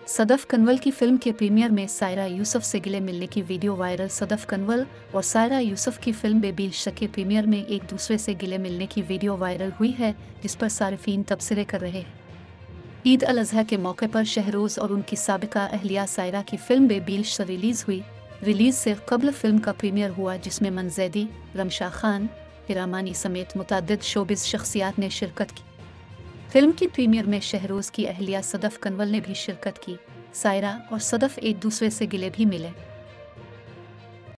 सदफ कनवल की फिल्म के प्रीमियर में सायरा यूसुफ से गिले मिलने की वीडियो वायरल। सदफ कनवल और सायरा यूसुफ की फिल्म बेबी-इश्क के प्रीमियर में एक दूसरे से गिले मिलने की वीडियो वायरल हुई है, जिस पर सारिफीन तबसरे कर रहे हैं। ईद अल अजहा के मौके पर शहरोज और उनकी साबिका अहलिया सायरा की फिल्म बेबी-इश्क रिलीज हुई। रिलीज से कबल फिल्म का प्रीमियर हुआ, जिसमें मंजैदी, रमशा खान, हिरामानी समेत मुतअद्दिद शोबिज़ शख्सियात ने शिरकत की। फिल्म की प्रीमियर में शहरोज की अहलिया सदफ कनवल ने भी शिरकत की। सायरा और सदफ एक दूसरे से गिले भी मिले।